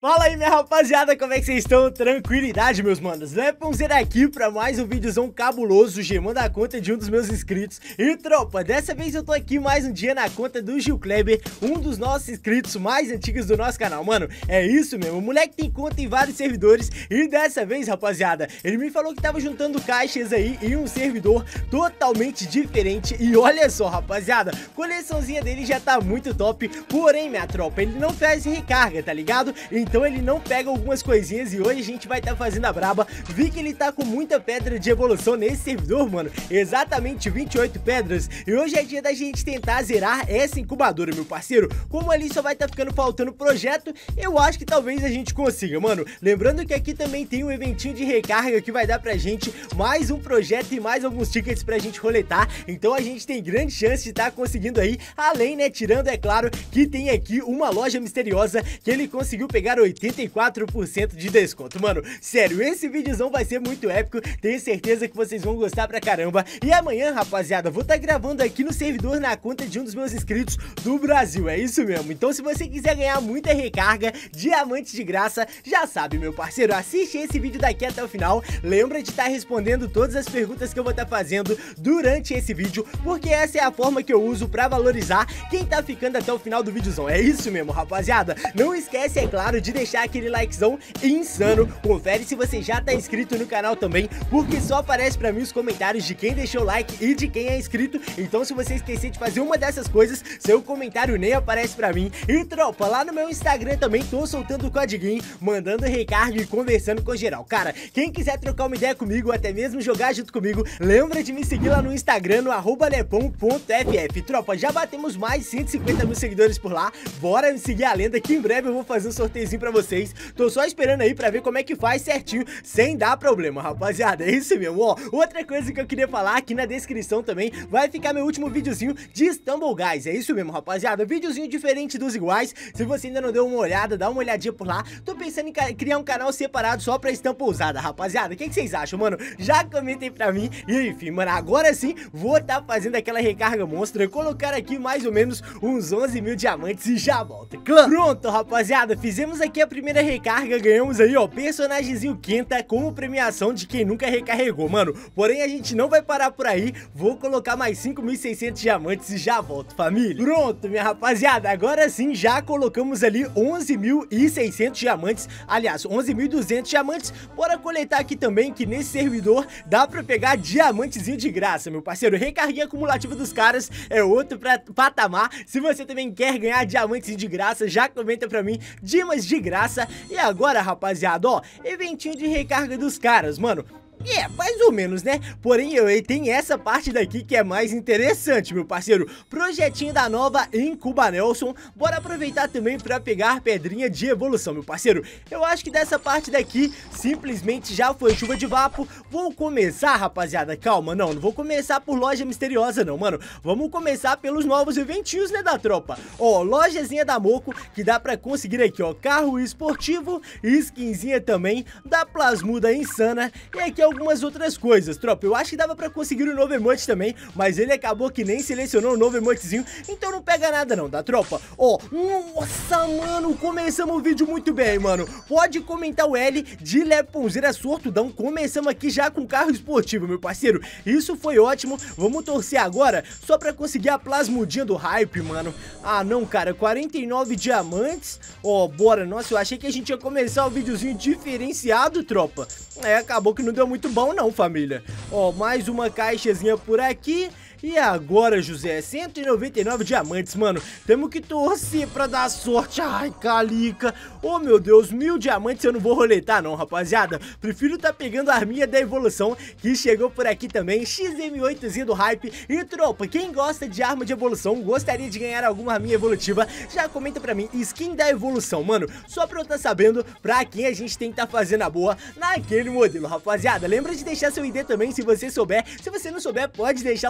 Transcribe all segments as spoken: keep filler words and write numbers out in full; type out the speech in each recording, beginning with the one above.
Fala aí, minha rapaziada, como é que vocês estão? Tranquilidade, meus manos? Leponzera aqui pra mais um videozão cabuloso, gemando a conta de um dos meus inscritos. E tropa, dessa vez eu tô aqui mais um dia na conta do Gil Kleber, um dos nossos inscritos mais antigos do nosso canal. Mano, é isso mesmo, o moleque tem conta em vários servidores. E dessa vez, rapaziada, ele me falou que tava juntando caixas aí em um servidor totalmente diferente. E olha só, rapaziada, a coleçãozinha dele já tá muito top. Porém, minha tropa, ele não faz recarga, tá ligado? Então Então ele não pega algumas coisinhas e hoje a gente vai estar tá fazendo a braba. Vi que ele tá com muita pedra de evolução nesse servidor, mano. Exatamente vinte e oito pedras. E hoje é dia da gente tentar zerar essa incubadora, meu parceiro. Como ali só vai estar tá ficando faltando projeto, eu acho que talvez a gente consiga, mano. Lembrando que aqui também tem um eventinho de recarga que vai dar pra gente mais um projeto e mais alguns tickets pra gente roletar. Então a gente tem grande chance de estar tá conseguindo aí. Além, né, tirando, é claro, que tem aqui uma loja misteriosa que ele conseguiu pegar oitenta e quatro por cento de desconto, mano. Sério, esse videozão vai ser muito épico. Tenho certeza que vocês vão gostar pra caramba. E amanhã, rapaziada, vou estar tá gravando aqui no servidor na conta de um dos meus inscritos do Brasil. É isso mesmo. Então se você quiser ganhar muita recarga, diamantes de graça, já sabe, meu parceiro, assiste esse vídeo daqui até o final. Lembra de estar tá respondendo todas as perguntas que eu vou estar tá fazendo durante esse vídeo, porque essa é a forma que eu uso pra valorizar quem tá ficando até o final do videozão. É isso mesmo, rapaziada. Não esquece, é claro, de deixar aquele likezão insano. Confere se você já tá inscrito no canal também, porque só aparece pra mim os comentários de quem deixou o like e de quem é inscrito. Então se você esquecer de fazer uma dessas coisas, seu comentário nem aparece pra mim. E tropa, lá no meu Instagram também tô soltando o codiguinho, mandando recarga e conversando com geral. Cara, quem quiser trocar uma ideia comigo, até mesmo jogar junto comigo, lembra de me seguir lá no Instagram, no arroba lepom ponto f f. Tropa, já batemos mais de cento e cinquenta mil seguidores por lá. Bora me seguir a lenda que em breve eu vou fazer um sorteiozinho pra vocês. Tô só esperando aí pra ver como é que faz certinho, sem dar problema, rapaziada. É isso mesmo, ó. Outra coisa que eu queria falar, aqui na descrição também vai ficar meu último videozinho de Stumble Guys. É isso mesmo, rapaziada. Videozinho diferente dos iguais. Se você ainda não deu uma olhada, dá uma olhadinha por lá. Tô pensando em criar um canal separado só pra Stumble usada, rapaziada. O que, que vocês acham, mano? Já comentem pra mim. E enfim, mano, agora sim vou tá fazendo aquela recarga monstra, colocar aqui mais ou menos uns onze mil diamantes e já volta. Pronto, rapaziada, fizemos aqui a primeira recarga, ganhamos aí, ó, personagemzinho Kenta como premiação de quem nunca recarregou, mano. Porém, a gente não vai parar por aí, vou colocar mais cinco mil e seiscentos diamantes e já volto, família. Pronto, minha rapaziada, agora sim já colocamos ali onze mil e seiscentos diamantes, aliás, onze mil e duzentos diamantes. Bora coletar aqui também, que nesse servidor dá pra pegar diamantezinho de graça, meu parceiro. Recarguinha acumulativa dos caras é outro pra, patamar. Se você também quer ganhar diamantezinho de graça, já comenta pra mim, dimas de graça. E agora, rapaziada, ó, eventinho de recarga dos caras, mano. É, mais ou menos, né? Porém, eu tem essa parte daqui que é mais interessante, meu parceiro. Projetinho da nova Incuba Nelson. Bora aproveitar também pra pegar pedrinha de evolução, meu parceiro. Eu acho que dessa parte daqui simplesmente já foi chuva de vapo. Vou começar, rapaziada, calma, não, não vou começar por loja misteriosa não, mano. Vamos começar pelos novos eventinhos, né, da tropa. Ó, lojazinha da Moco, que dá pra conseguir aqui, ó, carro esportivo, skinzinha também, da Plasmuda insana. E aqui é o algumas outras coisas, tropa. Eu acho que dava pra conseguir o novo emote também, mas ele acabou que nem selecionou o novo emotezinho, então não pega nada não, da tropa. Ó, nossa, mano, começamos o vídeo muito bem, mano. Pode comentar o L de Leponzera Sortudão. Começamos aqui já com carro esportivo, meu parceiro. Isso foi ótimo. Vamos torcer agora só pra conseguir a plasmudinha do hype, mano. Ah, não, cara, quarenta e nove diamantes. Ó, bora. Nossa, eu achei que a gente ia começar o videozinho diferenciado, tropa. É, acabou que não deu muito bom não, família. Ó, mais uma caixazinha por aqui. E agora, José, cento e noventa e nove diamantes, mano. Temos que torcer pra dar sorte. Ai, calica. Oh, meu Deus, mil diamantes eu não vou roletar não, rapaziada. Prefiro tá pegando a arminha da evolução, que chegou por aqui também. X M oitozinho do hype. E tropa, quem gosta de arma de evolução, gostaria de ganhar alguma arminha evolutiva, já comenta pra mim, skin da evolução, mano. Só pra eu tá sabendo pra quem a gente tem que tá fazendo a boa naquele modelo, rapaziada. Lembra de deixar seu I D também, se você souber. Se você não souber, pode deixar o seu nick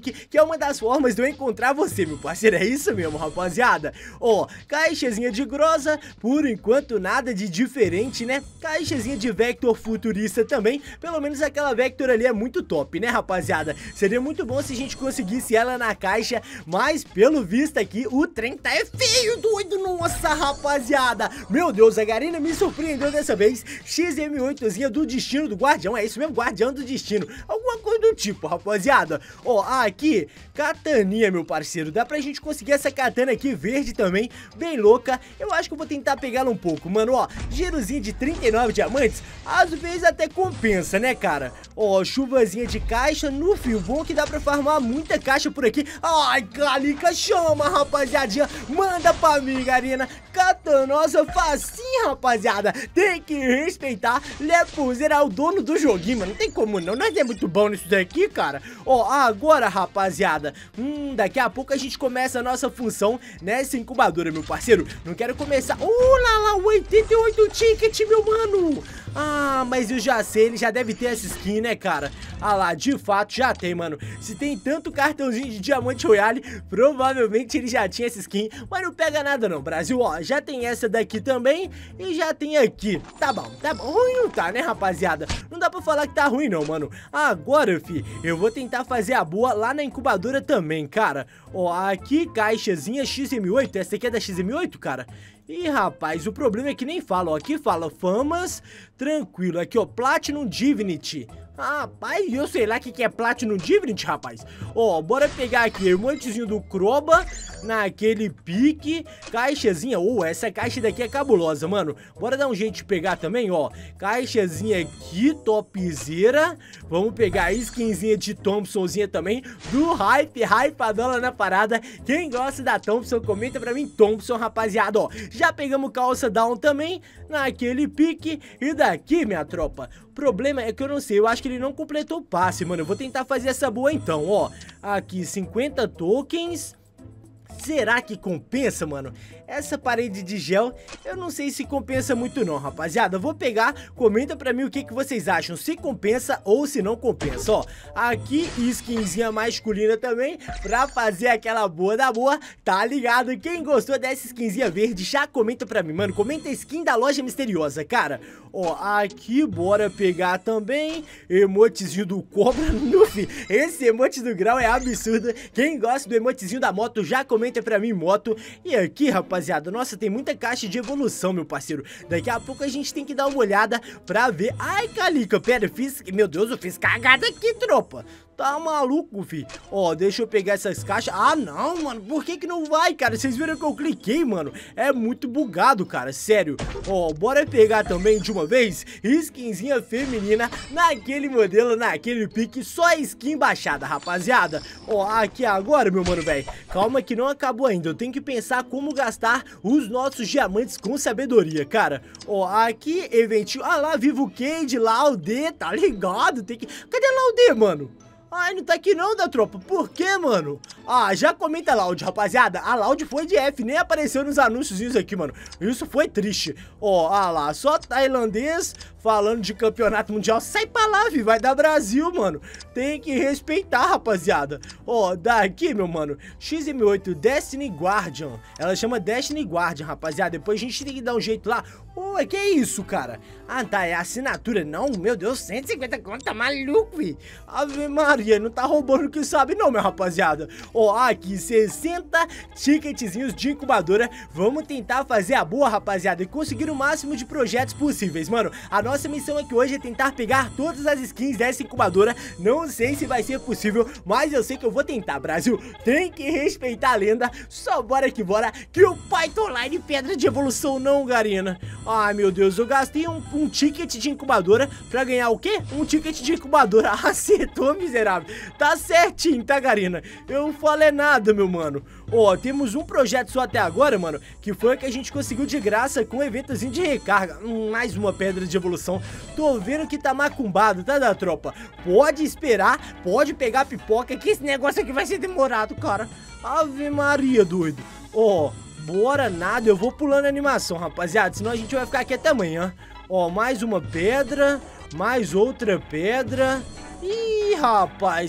link, que é uma das formas de eu encontrar você, meu parceiro. É isso mesmo, rapaziada. Ó, caixazinha de grossa, por enquanto nada de diferente, né? Caixazinha de Vector futurista também, pelo menos aquela Vector ali é muito top, né, rapaziada? Seria muito bom se a gente conseguisse ela na caixa, mas pelo visto aqui, o trem tá é feio, doido. Nossa, rapaziada. Meu Deus, a Garena me surpreendeu dessa vez. X M oitozinha do destino do Guardião, é isso mesmo, Guardião do Destino. Alguma coisa do tipo, rapaziada. Ó, aqui, kataninha, meu parceiro. Dá pra gente conseguir essa katana aqui verde também, bem louca. Eu acho que eu vou tentar pegá-la um pouco, mano. Ó, girozinho de trinta e nove diamantes, às vezes até compensa, né, cara? Ó, chuvazinha de caixa, no fio bom que dá pra farmar muita caixa por aqui. Ai, Calica, chama, rapaziadinha. Manda pra mim, Garena. Katanosa facinho, rapaziada. Tem que respeitar. Lepuzer é o dono do joguinho, mano. Não tem como não. Nós é muito bom nisso daqui, cara. Ó, agora, rapaziada. Hum, daqui a pouco a gente começa a nossa função nessa incubadora, meu parceiro. Não quero começar... Uh, lá, lá, oitenta e oito ticket, meu mano. Ah, mas eu já sei, ele já deve ter essa skin, né, cara? Ah lá, de fato já tem, mano. Se tem tanto cartãozinho de Diamante Royale, provavelmente ele já tinha essa skin. Mas não pega nada não, Brasil. Ó, já tem essa daqui também e já tem aqui. Tá bom, tá bom. Ruim não tá, né, rapaziada? Não dá pra falar que tá ruim não, mano. Agora, fi, eu vou tentar fazer a boa lá na incubadora também, cara. Ó, aqui, caixazinha X M oito. Essa aqui é da X M oito, cara? Ih, rapaz, o problema é que nem fala, ó. Aqui fala famas, tranquilo. Aqui, ó, Platinum Divinity. Rapaz, eu sei lá o que, que é Platinum Divinity, rapaz. Ó, bora pegar aqui o montezinho do Croba naquele pique. Caixazinha, oh, essa caixa daqui é cabulosa, mano. Bora dar um jeito de pegar também, ó. Caixazinha aqui, topzera. Vamos pegar a skinzinha de Thompsonzinha também, do hype, hypadola na parada. Quem gosta da Thompson, comenta pra mim, Thompson, rapaziada, ó. Já pegamos calça down também, naquele pique. E daqui, minha tropa, o problema é que eu não sei, eu acho que ele não completou o passe, mano. Eu vou tentar fazer essa boa então, ó. Aqui, cinquenta tokens. Será que compensa, mano? Essa parede de gel, eu não sei se compensa muito não, rapaziada. Vou pegar, comenta pra mim o que, que vocês acham, se compensa ou se não compensa, ó. Aqui, skinzinha masculina também, pra fazer aquela boa da boa, tá ligado? Quem gostou dessa skinzinha verde, já comenta pra mim, mano. Comenta a skin da loja misteriosa, cara. Ó, aqui, bora pegar também emotezinho do Cobra Nuffy. Esse emote do grau é absurdo. Quem gosta do emotezinho da moto, já comenta pra mim, moto. E aqui, rapaziada, nossa, tem muita caixa de evolução, meu parceiro. Daqui a pouco a gente tem que dar uma olhada pra ver. Ai, Calica, pera, eu fiz... Meu Deus, eu fiz cagada aqui, tropa. Tá maluco, fi? Ó, deixa eu pegar essas caixas. Ah, não, mano. Por que que não vai, cara? Vocês viram que eu cliquei, mano? É muito bugado, cara. Sério. Ó, bora pegar também de uma vez skinzinha feminina naquele modelo, naquele pique. Só skin baixada, rapaziada. Ó, aqui agora, meu mano, velho. Calma que não acabou ainda. Eu tenho que pensar como gastar os nossos diamantes com sabedoria, cara. Ó, aqui, eventinho. Ah lá, Vivo Cade, Laude, tá ligado? Tem que... Cadê Laude, mano? Ai, não tá aqui não, da tropa. Por quê, mano? Ah, já comenta a Loud, rapaziada. A Loud foi de F, nem apareceu nos anúncios aqui, mano. Isso foi triste. Ó, ah lá, só tailandês falando de campeonato mundial. Sai pra lá, vi, vai dar Brasil, mano. Tem que respeitar, rapaziada. Ó, daqui, meu mano, X M oito Destiny Guardian. Ela chama Destiny Guardian, rapaziada. Depois a gente tem que dar um jeito lá. Ué, que é isso, cara? Ah, tá, é assinatura. Não, meu Deus, cento e cinquenta conto, tá maluco, vi. Ave Maria, não tá roubando o que sabe não, minha rapaziada. Ó, aqui, sessenta ticketzinhos de incubadora. Vamos tentar fazer a boa, rapaziada, e conseguir o máximo de projetos possíveis, mano. A nossa missão aqui hoje é tentar pegar todas as skins dessa incubadora. Não sei se vai ser possível, mas eu sei que eu vou tentar, Brasil. Tem que respeitar a lenda. Só bora que bora, que o Python Online pedra de evolução não, Garena. Ai, meu Deus, eu gastei um, um ticket de incubadora pra ganhar o quê? Um ticket de incubadora. Acertou, miserável. Tá certinho, tá, Garena? Eu não falei nada, meu mano. Ó, temos um projeto só até agora, mano, que foi o que a gente conseguiu de graça com um eventozinho de recarga. Hum, mais uma pedra de evolução. Tô vendo que tá macumbado, tá, da tropa? Pode esperar, pode pegar pipoca, que esse negócio aqui vai ser demorado, cara. Ave Maria, doido. Ó, bora nada, eu vou pulando a animação, rapaziada, senão a gente vai ficar aqui até amanhã. Ó, mais uma pedra, mais outra pedra. Ih, rapaz,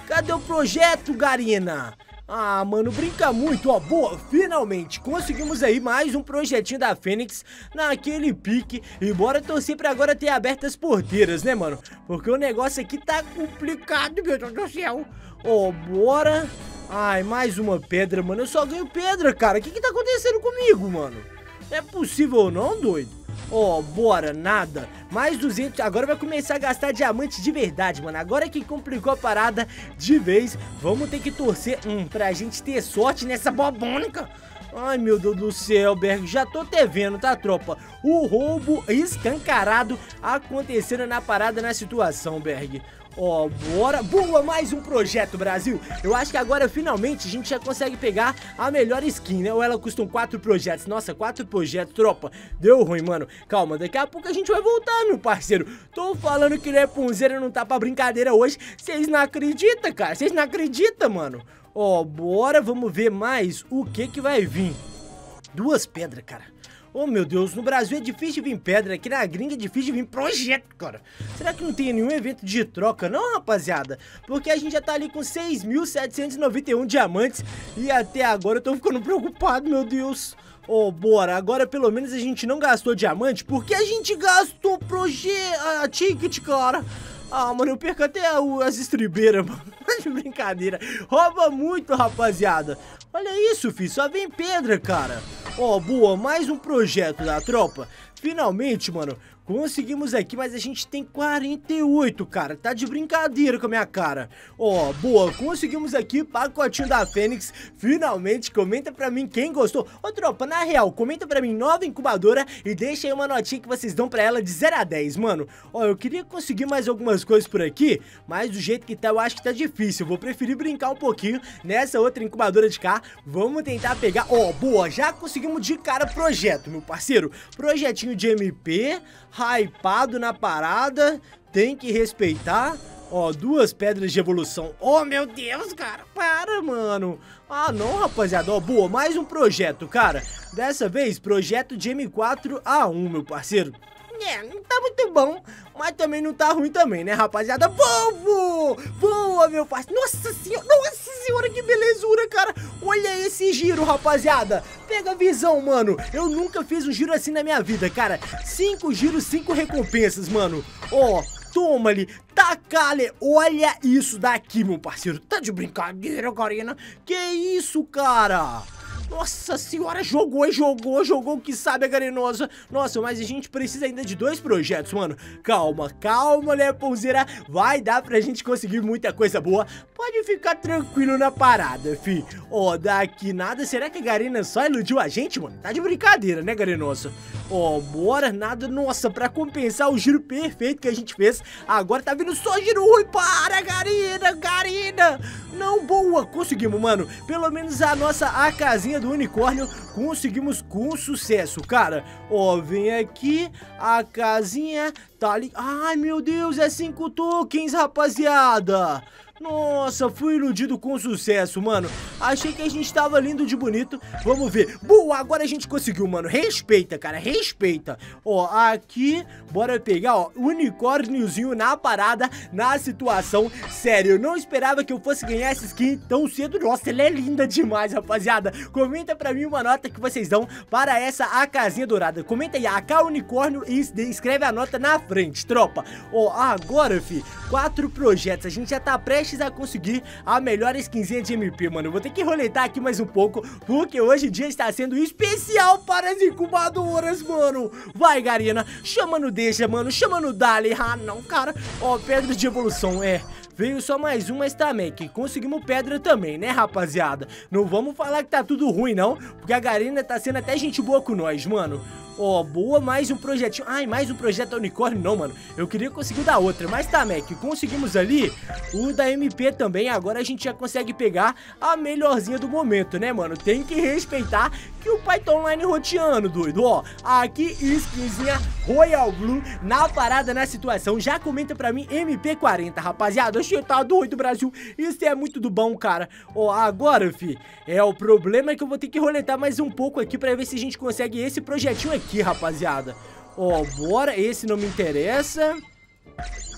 Cadê o projeto, Garina? Ah, mano, brinca muito, ó, boa, finalmente conseguimos aí mais um projetinho da Fênix naquele pique. E bora torcer pra agora ter aberto as porteiras, né, mano? Porque o negócio aqui tá complicado, meu Deus do céu. Ó, bora. Ai, mais uma pedra, mano, eu só ganho pedra, cara. O que que tá acontecendo comigo, mano? Não é possível não, doido? Ó, oh, bora, nada. Mais duzentos, agora vai começar a gastar diamante de verdade, mano. Agora que complicou a parada de vez, vamos ter que torcer hum, pra gente ter sorte nessa bobônica. Ai, meu Deus do céu, Berg, já tô até vendo, tá, tropa? O roubo escancarado acontecendo na parada, na situação, Berg. Ó, oh, bora. Boa, mais um projeto, Brasil. Eu acho que agora, finalmente, a gente já consegue pegar a melhor skin, né? Ou ela custam quatro projetos. Nossa, quatro projetos, tropa. Deu ruim, mano. Calma, daqui a pouco a gente vai voltar, meu parceiro. Tô falando que Lepunzeira não tá pra brincadeira hoje. Vocês não acreditam, cara? Vocês não acreditam, mano? Ó, oh, bora. Vamos ver mais o que que vai vir. Duas pedras, cara. Oh, meu Deus, no Brasil é difícil vir pedra, aqui na gringa é difícil vir projeto, cara. Será que não tem nenhum evento de troca, não, rapaziada? Porque a gente já tá ali com seis mil setecentos e noventa e um diamantes e até agora eu tô ficando preocupado, meu Deus. Oh, bora, agora pelo menos a gente não gastou diamante, porque a gente gastou projeto, a ticket, cara. Ah, mano, eu perco até o, as estribeiras, mano. De brincadeira. Rouba muito, rapaziada. Olha isso, filho. Só vem pedra, cara. Ó, oh, boa. Mais um projeto da tropa. Finalmente, mano. Conseguimos aqui, mas a gente tem quarenta e oito, cara. Tá de brincadeira com a minha cara. Ó, oh, boa. Conseguimos aqui pacotinho da Fênix. Finalmente, comenta pra mim quem gostou. Ô, oh, tropa, na real, comenta pra mim nova incubadora e deixa aí uma notinha que vocês dão pra ela de zero a dez, mano. Ó, oh, eu queria conseguir mais algumas coisas por aqui, mas do jeito que tá, eu acho que tá difícil. Eu vou preferir brincar um pouquinho nessa outra incubadora de cá. Vamos tentar pegar... Ó, oh, boa. Já conseguimos de cara projeto, meu parceiro. Projetinho de M P... hypado na parada, tem que respeitar. Ó, duas pedras de evolução. Oh, meu Deus, cara, para, mano. Ah, não, rapaziada. Ó, boa, mais um projeto, cara. Dessa vez, projeto de M quatro A um, meu parceiro. É, não tá muito bom, mas também não tá ruim também, né, rapaziada? Boa, boa, meu parceiro. Nossa senhora, nossa senhora, que belezura, cara. Olha esse giro, rapaziada. Pega a visão, mano. Eu nunca fiz um giro assim na minha vida, cara. Cinco giros, cinco recompensas, mano. Ó, toma ali, taca-lhe. Olha isso daqui, meu parceiro. Tá de brincadeira, Garina? Que isso, cara? Nossa senhora, jogou, jogou, jogou que sabe a Garinosa. Nossa, mas a gente precisa ainda de dois projetos, mano. Calma, calma, Lepunzeira. Vai dar pra gente conseguir muita coisa boa. Pode ficar tranquilo na parada, fi. Ó, oh, daqui nada. Será que a Garina só iludiu a gente, mano? Tá de brincadeira, né, Garinosa? Ó, oh, bora, nada. Nossa, pra compensar o giro perfeito que a gente fez, agora tá vindo só giro ruim. Para, Garina, Garina. Não, boa, conseguimos, mano. Pelo menos a nossa a casinha do unicórnio conseguimos com sucesso, cara. Ó, vem aqui, a casinha tá ali. Ai, meu Deus, é cinco tokens, rapaziada. Nossa, fui iludido com sucesso, mano. Achei que a gente tava lindo de bonito. Vamos ver. Boa, agora a gente conseguiu, mano. Respeita, cara, respeita. Ó, aqui, bora pegar, ó, unicórniozinho na parada, na situação. Sério, eu não esperava que eu fosse ganhar essa skin tão cedo. Nossa, ela é linda demais, rapaziada. Comenta pra mim uma nota que vocês dão para essa A Casinha Dourada. Comenta aí, A K Unicórnio, e escreve a nota na frente, tropa. Ó, agora, fi, quatro projetos. A gente já tá prestes a conseguir a melhor skinzinha de M P, mano. Eu vou ter que roletar aqui mais um pouco, porque hoje o dia está sendo especial para as incubadoras, mano. Vai, Garina, chama no deixa, mano, chama no dale. Ah, não, cara. Ó, pedra de evolução, é... Veio só mais um, mas também que conseguimos pedra também, né, rapaziada? Não vamos falar que tá tudo ruim, não, porque a Garina tá sendo até gente boa com nós, mano. Ó, oh, boa, mais um projetinho. Ai, mais um projeto unicórnio, não, mano. Eu queria conseguir o da outra, mas tá, Mac, conseguimos ali o da M P também. Agora a gente já consegue pegar a melhorzinha do momento, né, mano? Tem que respeitar que o pai tá online roteando, doido. Ó, aqui skinzinha Royal Blue na parada, na situação. Já comenta pra mim M P quarenta, rapaziada. Oxe, tá doido, Brasil. Isso é muito do bom, cara. Ó, agora, fi, é o problema é que eu vou ter que roletar mais um pouco aqui pra ver se a gente consegue esse projetinho aqui. Aqui, rapaziada. Ó, bora. Esse não me interessa.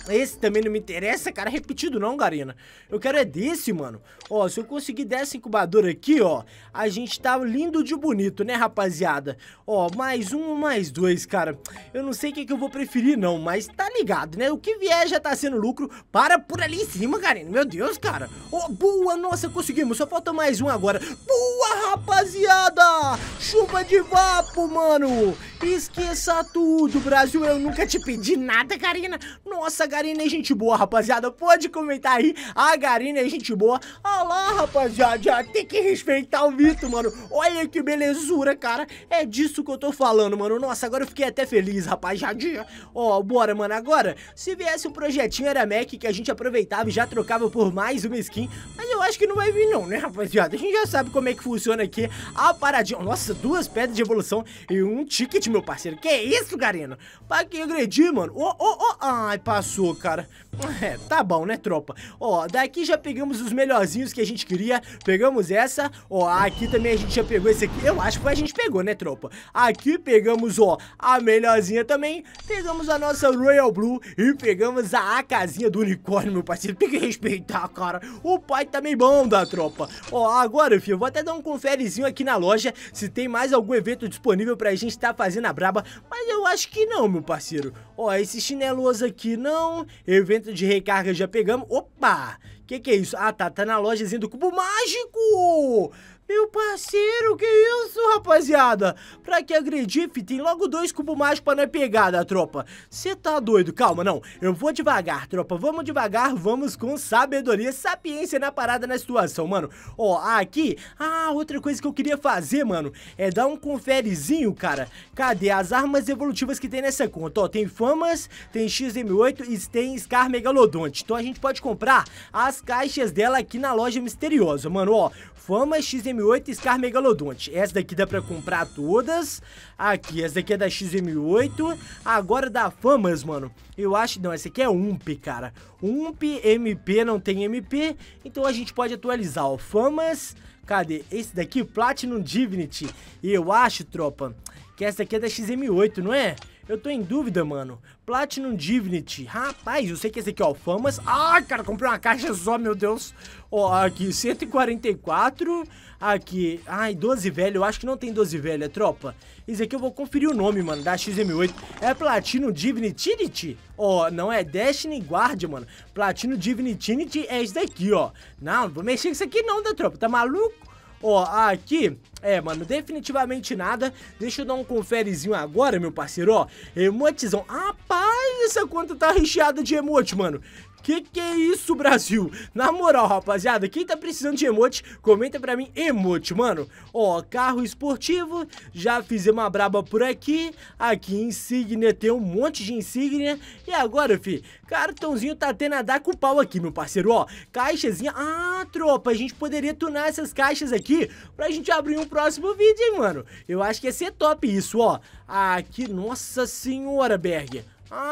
Esse também não me interessa, cara, repetido não, Garena. Eu quero é desse, mano. Ó, se eu conseguir dessa incubadora aqui, ó, a gente tá lindo de bonito, né, rapaziada? Ó, mais um, mais dois, cara. Eu não sei o que, que eu vou preferir, não, mas tá ligado, né? O que vier já tá sendo lucro. Para por ali em cima, Garena. Meu Deus, cara. Ó, boa, nossa, conseguimos. Só falta mais um agora. Boa, rapaziada. Chuva de vapo, mano. Esqueça tudo, Brasil. Eu nunca te pedi nada, Garena. Nossa, a Garena é gente boa, rapaziada. Pode comentar aí. A Garena é gente boa. Olha lá, rapaziada. Já tem que respeitar o Vitor, mano. Olha que belezura, cara. É disso que eu tô falando, mano. Nossa, agora eu fiquei até feliz, rapaziada. Ó, bora, mano. Agora, se viesse um projetinho era Mac que a gente aproveitava e já trocava por mais uma skin. Mas eu acho que não vai vir não, né, rapaziada? A gente já sabe como é que funciona aqui a paradinha. Nossa, duas pedras de evolução e um ticket, meu parceiro. Que isso, Garena? Pra que agredir, mano? Ó, ó, ó. Ai, passou, cara. É, tá bom, né, tropa? Ó, daqui já pegamos os melhorzinhos que a gente queria. Pegamos essa. Ó, aqui também a gente já pegou esse aqui. Eu acho que a gente pegou, né, tropa? Aqui pegamos, ó, a melhorzinha também. Pegamos a nossa Royal Blue e pegamos a AKzinha do unicórnio, meu parceiro. Tem que respeitar, cara. O pai também bom da tropa. Ó, agora, filho, eu vou até dar um conferezinho aqui na loja se tem mais algum evento disponível pra gente tá fazendo a braba. Mas eu acho que não, meu parceiro. Ó, esse chineloso aqui não. Evento de recarga já pegamos. Opa! Que que é isso? Ah, tá, tá na lojazinha do cubo mágico! Meu parceiro, que isso, rapaziada? Pra que agredir, fi? Tem logo dois cubos mágicos pra não é pegada, tropa. Cê tá doido? Calma, não. Eu vou devagar, tropa. Vamos devagar, vamos com sabedoria, sapiência na parada, na situação, mano. Ó, aqui... Ah, outra coisa que eu queria fazer, mano, é dar um conferezinho, cara. Cadê as armas evolutivas que tem nessa conta? Ó, tem Famas, tem X M oito e tem Scar Megalodonte. Então a gente pode comprar as caixas dela aqui na loja misteriosa, mano. Ó, Famas, X M oito e Scar Megalodonte. Essa daqui dá pra comprar todas. Aqui, essa daqui é da X M oito. Agora da Famas, mano, eu acho... Não, essa aqui é U M P, cara. U M P, M P, não tem M P. Então a gente pode atualizar, ó. Famas... Cadê? Esse daqui, Platinum Divinity. E eu acho, tropa, que essa daqui é da X M oito, não é? Eu tô em dúvida, mano. Platinum Divinity. Rapaz, eu sei que esse aqui, ó, Famas. Ai, cara, comprei uma caixa só, meu Deus. Ó, aqui, cento e quarenta e quatro. Aqui, ai, doze velho. Eu acho que não tem doze velho, é, tropa. Isso aqui eu vou conferir o nome, mano, da X M oito. É Platinum Divinity? Ó, não é Destiny Guardian, mano. Platinum Divinity é esse daqui, ó. Não, não vou mexer com isso aqui não, da tropa. Tá maluco? Ó, aqui, é, mano, definitivamente nada. Deixa eu dar um conferezinho agora, meu parceiro, ó. Emotizão. Rapaz, essa conta tá recheada de emote, mano. Que que é isso, Brasil? Na moral, rapaziada, quem tá precisando de emote, comenta pra mim emote, mano. Ó, carro esportivo, já fizemos uma braba por aqui. Aqui, insígnia, tem um monte de insígnia. E agora, fi, cartãozinho tá tendo a dar com o pau aqui, meu parceiro, ó. Caixazinha, ah, tropa, a gente poderia tunar essas caixas aqui pra gente abrir um próximo vídeo, hein, mano. Eu acho que ia ser top isso, ó. Aqui, nossa senhora, Berger.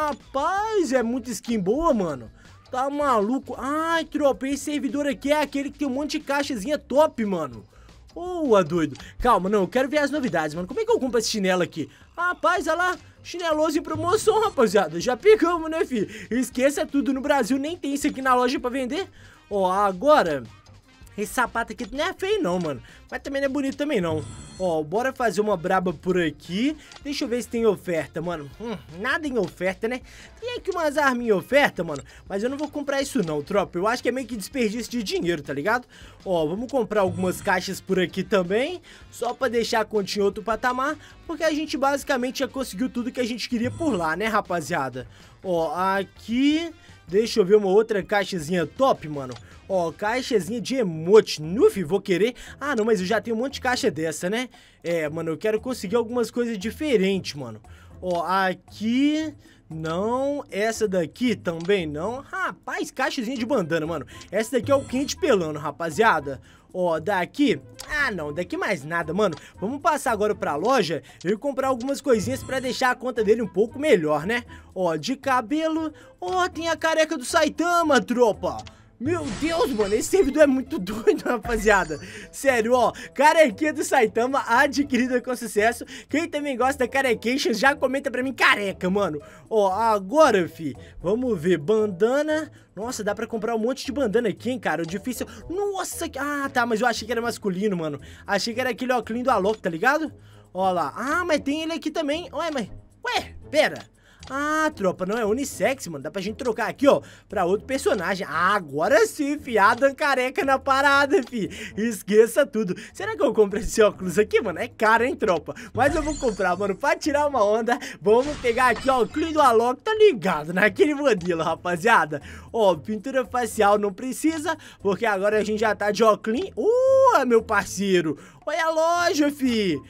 Rapaz, é muita skin boa, mano. Tá maluco? Ai, tropa, esse servidor aqui é aquele que tem um monte de caixazinha top, mano. Boa, doido. Calma, não, eu quero ver as novidades, mano. Como é que eu compro esse chinelo aqui? Rapaz, olha lá, chineloso em promoção, rapaziada. Já pegamos, né, filho? Esqueça tudo, no Brasil nem tem isso aqui na loja pra vender. Ó, agora... Esse sapato aqui não é feio não, mano. Mas também não é bonito também não. Ó, bora fazer uma braba por aqui. Deixa eu ver se tem oferta, mano. Hum, nada em oferta, né? Tem aqui umas armas em oferta, mano. Mas eu não vou comprar isso não, tropa. Eu acho que é meio que desperdício de dinheiro, tá ligado? Ó, vamos comprar algumas caixas por aqui também. Só pra deixar a conta em outro patamar. Porque a gente basicamente já conseguiu tudo que a gente queria por lá, né, rapaziada? Ó, aqui... Deixa eu ver uma outra caixazinha top, mano. Ó, caixazinha de emote. Nuf, vou querer... Ah, não, mas eu já tenho um monte de caixa dessa, né? É, mano, eu quero conseguir algumas coisas diferentes, mano. Ó, aqui... Não, essa daqui também não. Rapaz, caixazinha de bandana, mano. Essa daqui é o quente pelando, rapaziada. Ó, daqui... Ah, não, daqui mais nada, mano. Vamos passar agora pra loja e comprar algumas coisinhas pra deixar a conta dele um pouco melhor, né? Ó, de cabelo... Ó, tem a careca do Saitama, tropa. Meu Deus, mano, esse servidor é muito doido, rapaziada. Sério, ó, carequinha do Saitama adquirida com sucesso. Quem também gosta da carequation, já comenta pra mim careca, mano. Ó, agora, fi, vamos ver, bandana. Nossa, dá pra comprar um monte de bandana aqui, hein, cara. O difícil... Nossa, ah, tá, mas eu achei que era masculino, mano. Achei que era aquele óculos do Alok, tá ligado? Ó lá, ah, mas tem ele aqui também. Ué, mas... Ué, pera... Ah, tropa, não é unissex, mano. Dá pra gente trocar aqui, ó, pra outro personagem. Ah, agora sim, fi. Adam careca na parada, fi. Esqueça tudo. Será que eu compro esse óculos aqui, mano? É caro, hein, tropa? Mas eu vou comprar, mano, pra tirar uma onda. Vamos pegar aqui, ó, o clean do Alok. Tá ligado naquele modelo, rapaziada. Ó, pintura facial não precisa, porque agora a gente já tá de óculos. Uh, meu parceiro. Olha a loja, fi.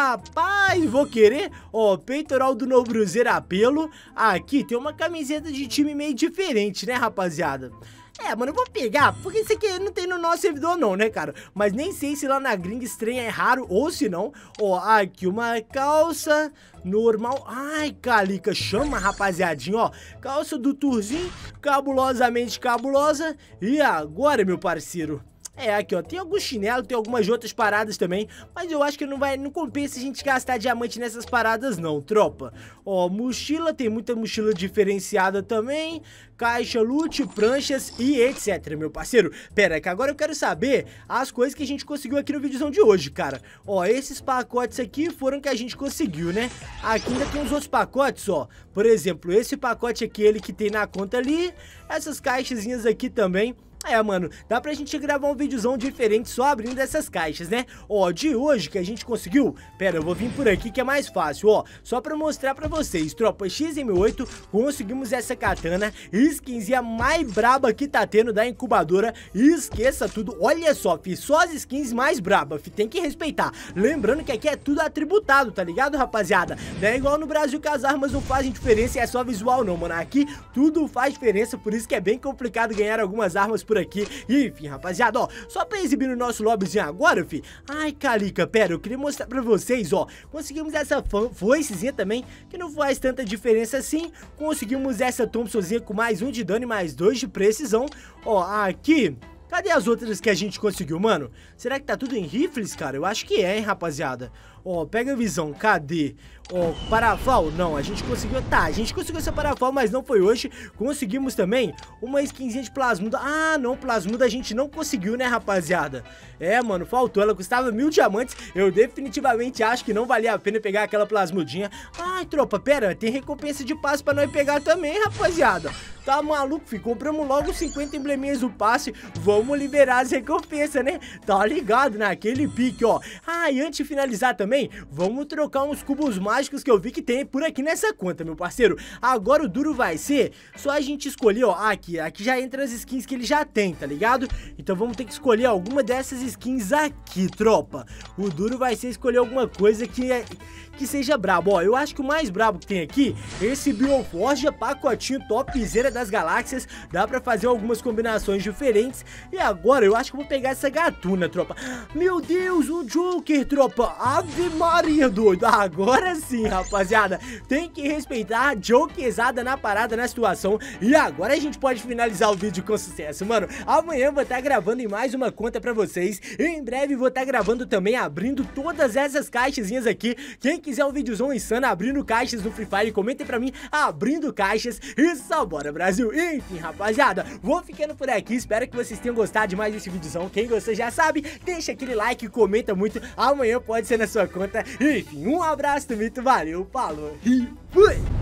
Rapaz, vou querer. Ó, peitoral do novo Cruzeiro apelo. Aqui tem uma camiseta de time meio diferente, né, rapaziada? É, mano, eu vou pegar, porque isso aqui não tem no nosso servidor não, né, cara? Mas nem sei se lá na gringa estranha é raro ou se não. Ó, aqui uma calça normal. Ai, Calica, chama, rapaziadinho, ó. Calça do Turzinho, cabulosamente cabulosa. E agora, meu parceiro? É, aqui, ó, tem alguns chinelos, tem algumas outras paradas também, mas eu acho que não vai, não compensa a gente gastar diamante nessas paradas não, tropa. Ó, mochila, tem muita mochila diferenciada também, caixa, loot, pranchas e etc, meu parceiro. Pera, que agora eu quero saber as coisas que a gente conseguiu aqui no videozão de hoje, cara. Ó, esses pacotes aqui foram que a gente conseguiu, né? Aqui ainda tem uns outros pacotes, ó. Por exemplo, esse pacote aqui, ele que tem na conta ali, essas caixazinhas aqui também. É, mano, dá pra gente gravar um videozão diferente só abrindo essas caixas, né? Ó, de hoje que a gente conseguiu... Pera, eu vou vir por aqui que é mais fácil, ó. Só pra mostrar pra vocês, tropa, X M oito, conseguimos essa katana, skinzinha mais braba que tá tendo da incubadora. Esqueça tudo, olha só, fi, só as skins mais braba, fi, tem que respeitar. Lembrando que aqui é tudo atributado, tá ligado, rapaziada? Não é igual no Brasil que as armas não fazem diferença e é só visual não, mano. Aqui tudo faz diferença, por isso que é bem complicado ganhar algumas armas por aqui. E, enfim, rapaziada, ó, só pra exibir no nosso lobbyzinho agora, fi. Ai, Calica, pera, eu queria mostrar pra vocês, ó. Conseguimos essa foicezinha também, que não faz tanta diferença assim. Conseguimos essa Thompsonzinha com mais um de dano e mais dois de precisão. Ó, aqui... Cadê as outras que a gente conseguiu, mano? Será que tá tudo em rifles, cara? Eu acho que é, hein, rapaziada. Ó, pega a visão, cadê? Ó, parafal, não, a gente conseguiu, tá, a gente conseguiu essa parafal, mas não foi hoje. Conseguimos também uma skinzinha de plasmuda. Ah, não, plasmuda a gente não conseguiu, né, rapaziada? É, mano, faltou, ela custava mil diamantes. Eu definitivamente acho que não valia a pena pegar aquela plasmudinha. Ai, tropa, pera, tem recompensa de passe pra nós pegar também, rapaziada. Tá maluco, fi, compramos logo cinquenta embleminhas do passe. Vamos liberar as recompensas, né? Tá ligado naquele pique, ó. Ah, e antes de finalizar também, vamos trocar uns cubos mágicos que eu vi que tem por aqui nessa conta, meu parceiro. Agora o duro vai ser só a gente escolher, ó, aqui, aqui já entra as skins que ele já tem, tá ligado? Então vamos ter que escolher alguma dessas skins aqui, tropa. O duro vai ser escolher alguma coisa que, é, que seja brabo, ó. Eu acho que o mais brabo que tem aqui, esse Bioforja, pacotinho topzera das galáxias. Dá pra fazer algumas combinações diferentes. E agora eu acho que eu vou pegar essa gatuna, tropa. Meu Deus, o Joker, tropa. Ave Maria, doido. Agora sim, rapaziada. Tem que respeitar a Jokezada na parada, na situação. E agora a gente pode finalizar o vídeo com sucesso, mano. Amanhã eu vou estar gravando em mais uma conta pra vocês. Em breve vou estar gravando também, abrindo todas essas caixazinhas aqui. Quem quiser um videozão insano abrindo caixas no Free Fire, comentem pra mim, abrindo caixas. E só bora, Brasil. Enfim, rapaziada, vou ficando por aqui. Espero que vocês tenham gostado de mais desse videozão. Quem gostou já sabe, deixa aquele like, comenta muito. Amanhã pode ser na sua conta. Enfim, um abraço do Mito, valeu, falou e fui!